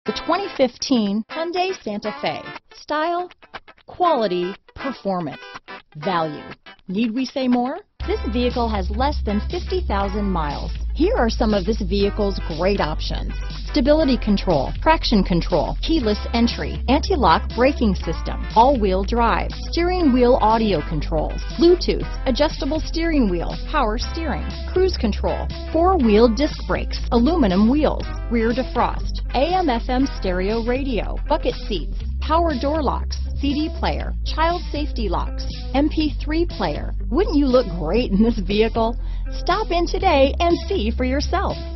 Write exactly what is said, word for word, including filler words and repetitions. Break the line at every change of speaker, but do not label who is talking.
The twenty fifteen Hyundai Santa Fe. Style, quality, performance, value. Need we say more? This vehicle has less than fifty thousand miles. Here are some of this vehicle's great options: stability control, traction control, keyless entry, anti-lock braking system, all-wheel drive, steering wheel audio controls, Bluetooth, adjustable steering wheel, power steering, cruise control, four-wheel disc brakes, aluminum wheels, rear defrost, A M F M stereo radio, bucket seats, power door locks, C D player, child safety locks, M P three player. Wouldn't you look great in this vehicle? Stop in today and see for yourself.